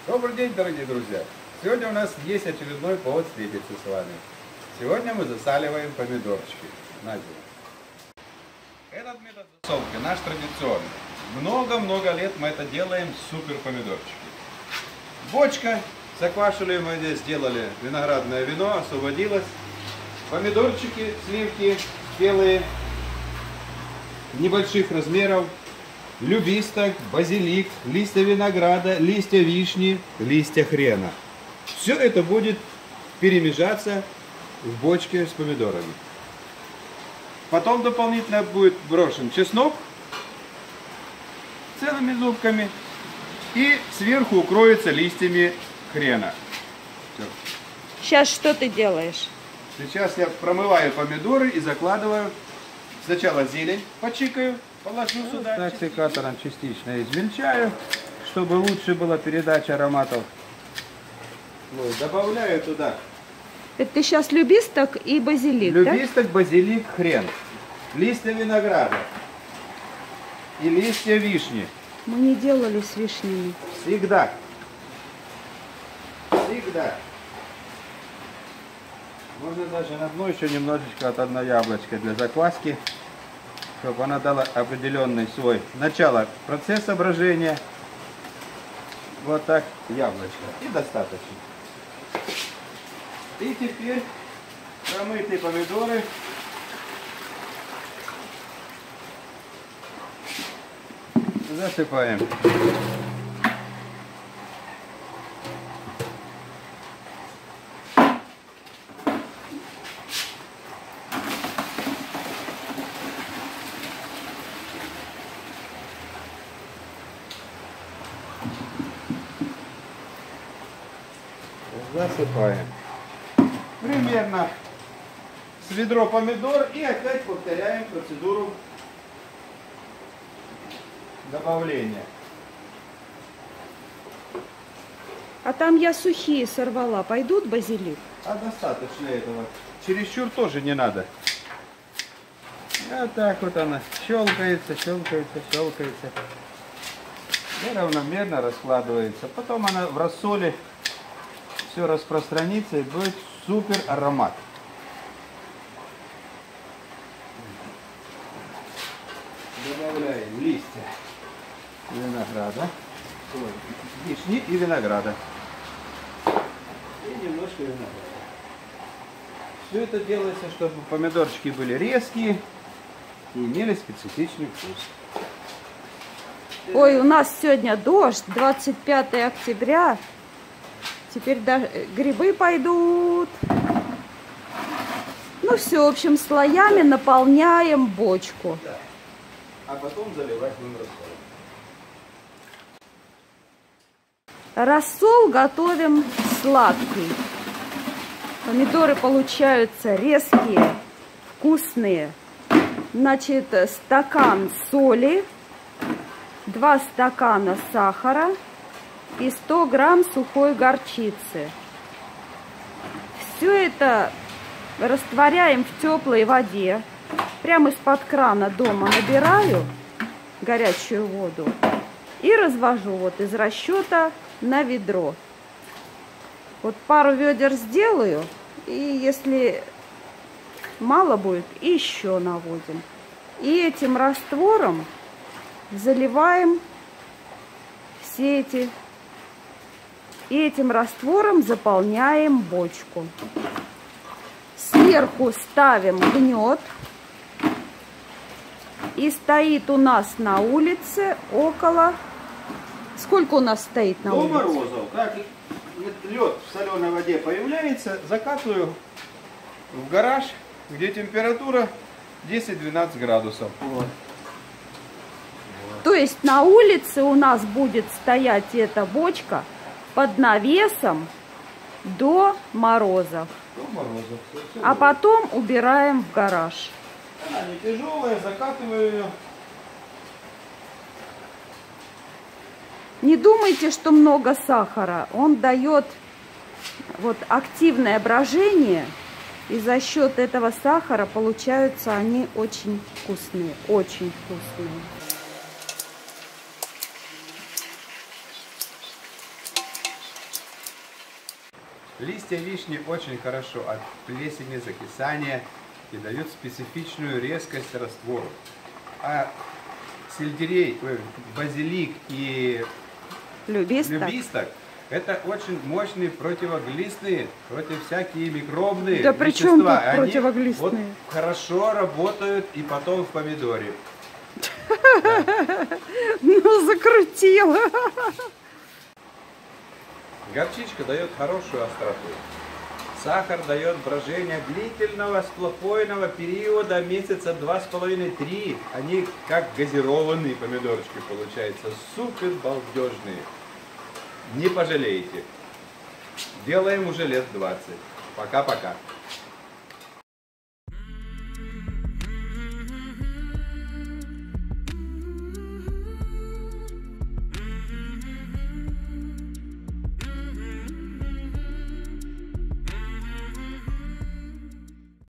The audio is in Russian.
Добрый день, дорогие друзья! Сегодня у нас есть очередной повод встретиться с вами. Сегодня мы засаливаем помидорчики на зиму. Этот метод засолки наш традиционный. Много-много лет мы это делаем, супер помидорчики. Бочка, заквашивали мы здесь, сделали виноградное вино, освободилось. Помидорчики, сливки белые, небольших размеров. Любисток, базилик, листья винограда, листья вишни, листья хрена. Все это будет перемежаться в бочке с помидорами. Потом дополнительно будет брошен чеснок целыми зубками и сверху укроется листьями хрена. Все. Сейчас что ты делаешь? Сейчас я промываю помидоры и закладываю сначала зелень, почикаю. Положу сюда. Так, секатором частично измельчаю, чтобы лучше была передача ароматов. Вот, добавляю туда. Это ты сейчас любисток и базилик, любисток, да? Базилик, хрен. Листья винограда. И листья вишни. Мы не делали с вишнями. Всегда. Всегда. Можно даже на дно еще немножечко от одной яблочка для закваски, чтобы она дала определенный свой начало процесса брожения. Вот так яблочко. И достаточно. И теперь промытые помидоры засыпаем. Засыпаем. Примерно с ведро помидор и опять повторяем процедуру добавления. А там я сухие сорвала. Пойдут базилик? А достаточно этого. Чересчур тоже не надо. Вот так вот она щелкается, щелкается, щелкается. И равномерно раскладывается. Потом она в рассоле все распространится и будет супер аромат. Добавляем листья винограда, вишни и винограда. И немножко винограда. Все это делается, чтобы помидорчики были резкие и имели специфичный вкус. Ой, у нас сегодня дождь, 25 октября. Теперь даже грибы пойдут. Ну все, в общем, слоями наполняем бочку. Да. А потом заливать будем рассол. Рассол готовим сладкий. Помидоры получаются резкие, вкусные. Значит, стакан соли, 2 стакана сахара и 100 грамм сухой горчицы. Все это растворяем в теплой воде. Прямо из-под крана дома набираю горячую воду и развожу вот из расчета на ведро. Вот пару ведер сделаю, и если мало будет, еще наводим. И этим раствором заливаем все эти... И этим раствором заполняем бочку. Сверху ставим гнет. И стоит у нас на улице около... Сколько у нас стоит на улице? До морозов. Как лед в соленой воде появляется, закатываю в гараж, где температура 10-12 градусов. Вот. То есть на улице у нас будет стоять эта бочка под навесом до морозов. До морозов. А потом убираем в гараж. Она не тяжелая, закатываю ее. Не думайте, что много сахара. Он дает вот активное брожение. И за счет этого сахара получаются они очень вкусные. Очень вкусные. Листья вишни очень хорошо от плесени, закисания и дают специфичную резкость раствору. А сельдерей, базилик и любисток это очень мощные противоглистные, против всякие микробные Да при чем вещества. тут Они противоглистные? вот хорошо работают и потом в помидоре. Ну, закрутила. Горчичка дает хорошую остроту. Сахар дает брожение длительного сплопойного периода, месяца 2,5-3. Они как газированные помидорчики получаются. Супер балдежные. Не пожалеете. Делаем уже лет 20. Пока-пока.